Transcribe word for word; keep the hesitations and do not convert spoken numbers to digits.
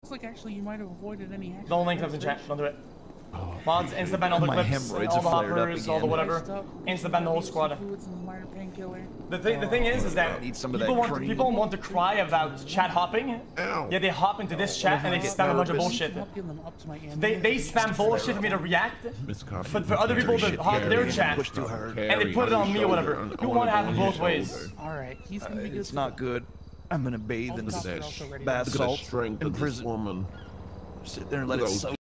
Looks like actually you might have avoided any action. Don't link up in chat. Don't do it. Mods, insta ban all the My clips, hemorrhoids all the have flared up hoppers, all the again. whatever. Insta ban the whole squad. Minor painkiller. The thing, the thing is, is that Need some of people that want, cream. people want to cry about chat hopping. Ow. Yeah, they hop into this chat and they spam a bunch of bullshit. They they spam bullshit for me to react, but for other people to hop their chat Push too hard. and they put it on me or whatever. You want to have it both ways. All right, he's gonna Uh, be good. it's not good. I'm gonna bathe in Look at this that bath Look at the salt strength in of this prison. woman. Sit there and let Look it at soak.